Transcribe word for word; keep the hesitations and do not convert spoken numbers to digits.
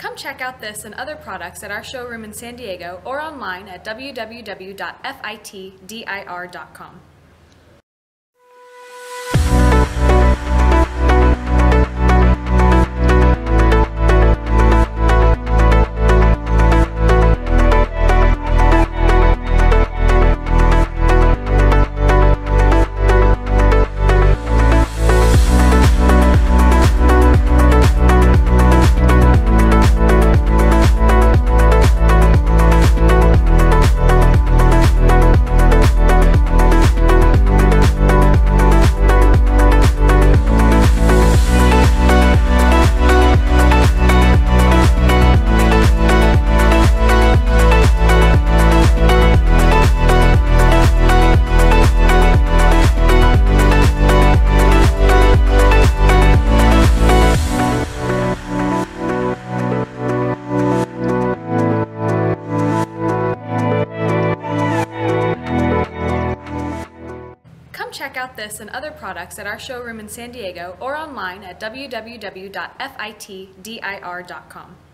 Come check out this and other products at our showroom in San Diego or online at w w w dot fitdir dot com. Check out this and other products at our showroom in San Diego or online at w w w dot fitdir dot com.